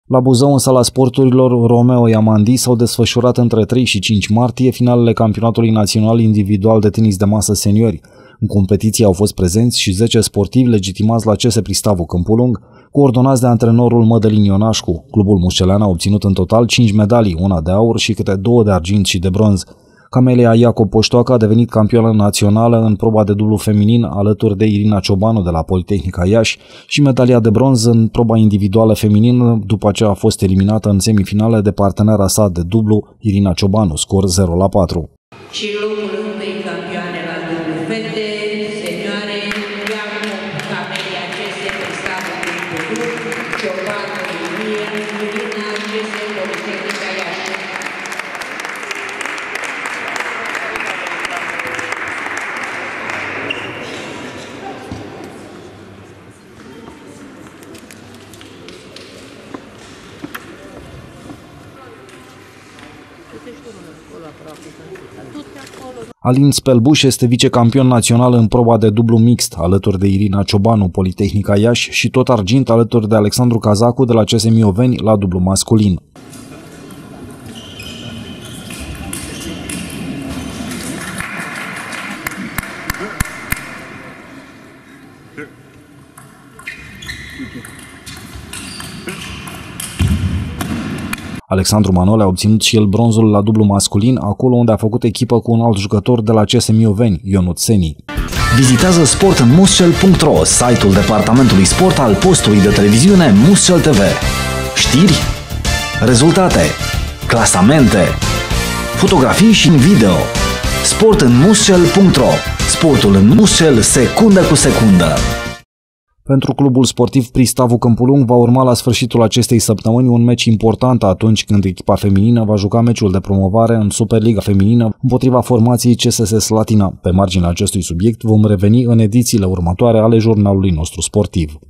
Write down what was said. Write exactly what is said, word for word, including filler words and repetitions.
La Buzău, în sala sporturilor Romeo Iamandi, s-au desfășurat între trei și cinci martie finalele campionatului național individual de tenis de masă seniori. În competiție au fost prezenți și zece sportivi legitimați la C S Pristavu Câmpul Lung, coordonați de antrenorul Mădălin Ionașcu. Clubul mușcelean a obținut în total cinci medalii, una de aur și câte două de argint și de bronz. Camelia Iacob Poștoacă a devenit campioană națională în proba de dublu feminin alături de Irina Ciobanu de la Politehnica Iași și medalia de bronz în proba individuală feminină după ce a fost eliminată în semifinale de partenera sa de dublu, Irina Ciobanu, scor zero la patru. Și locul întâi campioane la dublu fete, senioare, Iacob Camelia C S Pristavu Câmpul Lung, Ciobanu Irina, Irina C S Politehnica Iași. Alin Spelbuș este vicecampion național în proba de dublu mixt, alături de Irina Ciobanu, Politehnica Iași, și tot argint alături de Alexandru Cazacu de la C S Mioveni la dublu masculin. Alexandru Manole a obținut și el bronzul la dublu masculin, acolo unde a făcut echipă cu un alt jucător de la C S Mioveni, Ionut Seni. Vizitează sport în muscel punct ro, site-ul departamentului sport al postului de televiziune Muscel T V. Știri, rezultate, clasamente, fotografii și video. Sport în muscel punct ro. Sportul în muscel, secundă cu secundă. Pentru clubul sportiv Pristavu Câmpul Lung va urma la sfârșitul acestei săptămâni un meci important atunci când echipa feminină va juca meciul de promovare în Superliga Feminină împotriva formației C S S Slatina. Pe marginea acestui subiect vom reveni în edițiile următoare ale jurnalului nostru sportiv.